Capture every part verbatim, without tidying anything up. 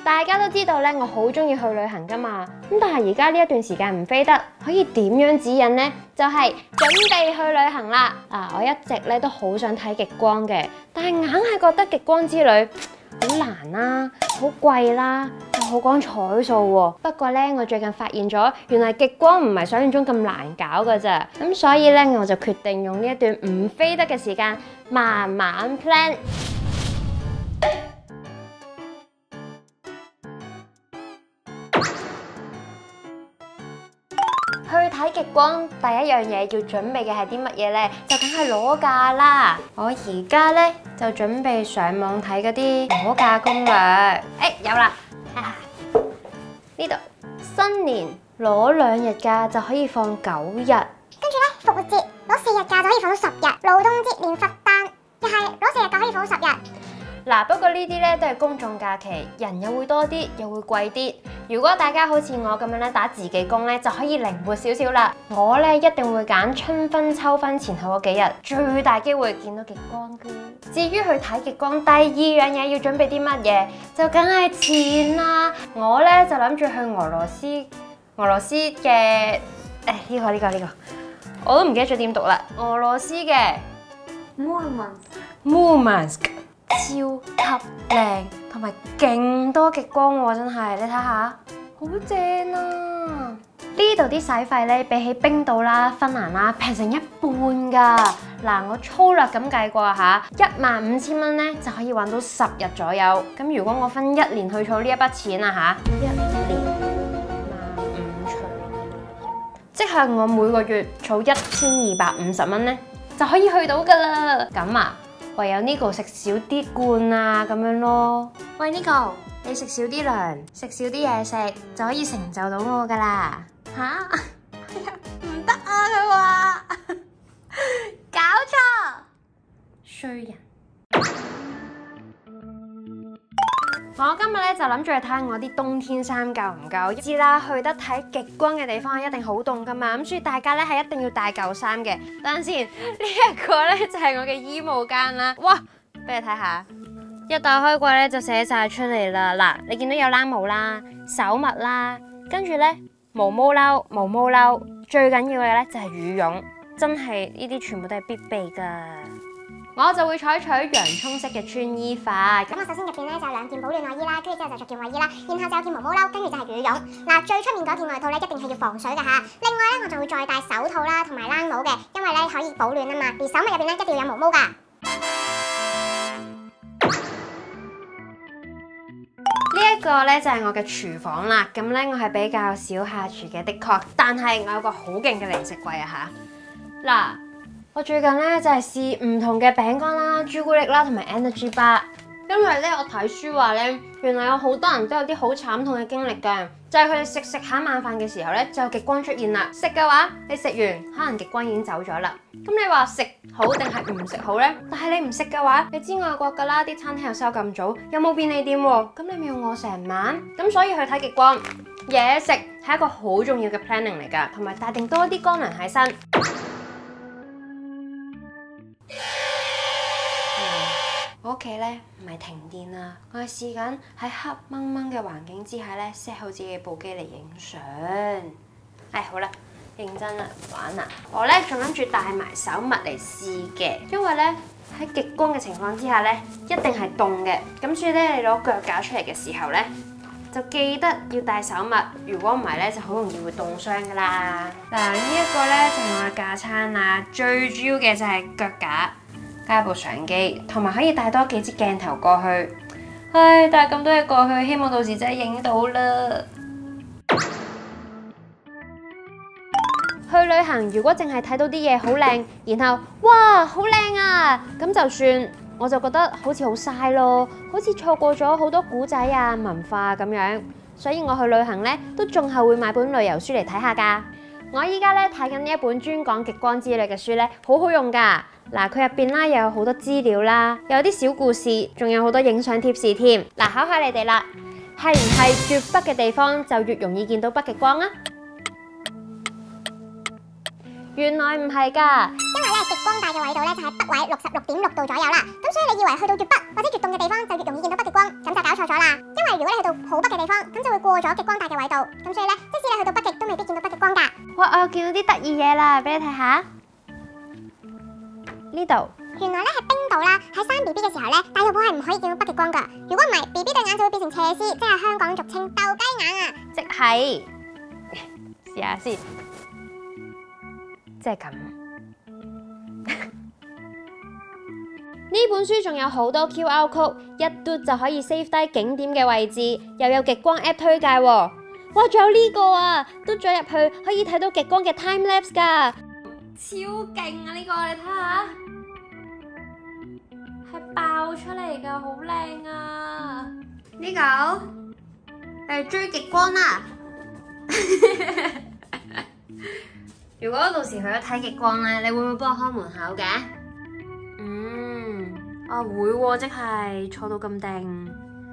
大家都知道咧，我好中意去旅行噶嘛。咁但係而家呢一段時間唔飛得，可以點樣指引呢？就係、是、準備去旅行啦。啊，我一直咧都好想睇極光嘅，但係硬係覺得極光之旅好難啦，好貴啦，又好講彩數喎。不過咧，我最近發現咗，原來極光唔係想象中咁難搞噶咋。咁所以咧，我就決定用呢一段唔飛得嘅時間，慢慢 plan。去睇極光，第一樣嘢要準備嘅係啲乜嘢呢？就梗係攞假啦！我而家呢，就準備上網睇嗰啲攞假攻略。誒、欸，有啦！呢度新年攞兩日假就可以放九日， 跟住呢，復活節攞四日假就可以放到十日，勞動節連佛誕又係攞四日假可以放到十日。 嗱，不過呢啲咧都係公眾假期，人又會多啲，又會貴啲。如果大家好似我咁樣咧打自己工咧，就可以靈活少少啦。我咧一定會揀春分、秋分前後嗰幾日，最大機會見到極光嘅。至於去睇極光，第二樣嘢要準備啲乜嘢，就梗係錢啦。我咧就諗住去俄羅斯，俄羅斯嘅誒呢個呢個呢個，我都唔記得咗點讀啦。俄羅斯嘅 Murmansk。超級靚，同埋勁多極光喎，真係你睇下，好正啊！呢度啲使費咧，比起冰島啦、芬蘭啦平成一半噶。嗱，我粗略咁計過下，一萬五千蚊咧就可以玩到十日左右。咁如果我分一年去儲呢一筆錢啊吓，一年萬五除二，即係我每個月儲一千二百五十蚊咧，就可以去到噶啦。咁啊？唯有呢個食少啲罐啊咁樣咯。喂，呢個你食少啲糧，食少啲嘢食就可以成就到我噶啦。吓？唔得啊！佢話搞錯，衰人。我今日咧就諗住去睇下我啲冬天衫夠唔夠。知啦，去得睇極光嘅地方一定好凍噶嘛，咁所以大家咧係一定要帶夠衫嘅。等陣先，呢一個咧就係我嘅衣帽間啦。哇，俾你睇下，一打開櫃咧就寫晒出嚟啦。嗱，你見到有冷帽啦、手襪啦，跟住咧毛毛褸、毛毛褸，最緊要嘅咧就係羽絨，真係呢啲全部都係必備噶。我就會採取洋葱式嘅穿衣法。 咁我首先入邊咧就有兩件保暖外衣啦，跟住之後就着件衛衣啦，然後就有件毛毛褸，跟住就係羽絨。嗱，最出面嗰件外套咧一定係要防水嘅吓。另外咧我就會再戴手套啦，同埋冷帽嘅，因為咧可以保暖啊嘛。而手襪入邊咧一定要有毛毛噶。 呢一個咧就係我嘅廚房啦。咁咧我係比較少下廚嘅，的確，但係我有個好勁嘅零食櫃啊吓。嗱。我最近咧就係試唔同嘅餅乾啦、朱古力啦同埋 energy bar， 因為咧我睇書話咧，原來有好多人都有啲好慘痛嘅經歷㗎，就係佢哋食食下晚飯嘅時候咧就有極光出現啦。食嘅話，你食完可能極光已經走咗啦。咁你話食好定係唔食好咧？但係你唔食嘅話，你知外國㗎啦，啲餐廳又收咁早，又冇便利店喎，咁你咪要餓成晚。咁所以去睇極光，嘢食係一個好重要嘅 planning 嚟㗎，同埋帶定多啲乾糧喺身。我屋企咧唔係停電啦，我係試緊喺黑掹掹嘅環境之下咧 set 好自己部機嚟影相。唉，好啦，認真啦，玩啦。我咧仲諗住帶埋手襪嚟試嘅，因為咧喺極光嘅情況之下咧，一定係凍嘅。咁所以咧，你攞腳架出嚟嘅時候咧，就記得要帶手襪。如果唔係咧，就好容易會凍傷噶啦。嗱，呢一個咧就係我嘅架撐啦，最主要嘅就係腳架。加部相機，同埋可以帶多幾支鏡頭過去。唉，帶咁多嘢過去，希望到時真係影到啦。去旅行如果淨係睇到啲嘢好靚，然後哇好靚啊，咁就算，我就覺得好似好嘥咯，好似錯過咗好多古仔啊、文化咁樣。所以我去旅行咧，都仲係會買本旅遊書嚟睇下㗎。我依家咧睇緊呢一本專講極光之旅嘅書咧，好好用㗎。嗱，佢入邊啦又有好多資料啦，有啲小故事，仲有好多影相貼士添。嗱，考下你哋啦，係唔係絕北嘅地方就越容易見到北極光啊？原來唔係㗎， 因為咧極光帶嘅緯度咧就喺北緯六十六點六度左右啦，咁所以你以為去到越北或者越凍嘅地方就越容易見到北極光， 咁就搞錯咗啦。因為如果你去到好北嘅地方，咁就會過咗極光帶嘅緯度，咁所以咧，即使你去到北極都未必見到北極光㗎。 哇！我又見到啲得意嘢啦，俾你睇下呢度。 原來咧喺冰島啦，喺生 B B 嘅時候咧，大肚婆係唔可以見到北極光㗎。如果唔係 ，B B 對眼就會變成斜絲，即係香港俗稱鬥雞眼啊。 即係試下先，即係咁。呢本書仲有好多 Q R code， 一嘟就可以 save 低景點嘅位置，又有極光 app 推介喎。哇，仲有呢個啊，嘟咗入去可以睇到極光嘅 time lapse 㗎，超勁啊！呢個你睇下，係爆出嚟㗎，好靚啊！呢個誒追極光啦！如果到時去咗睇極光咧，你會唔會幫我開門口嘅？嗯，啊會喎，即係坐到咁定。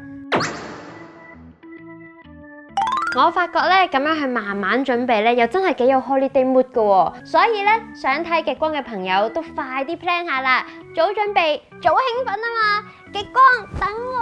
我發覺咧咁樣去慢慢準備咧，又真係幾有 holiday mood 㗎喎。所以咧，想睇極光嘅朋友都快啲 plan 下啦，早準備早興奮啊嘛！極光等我。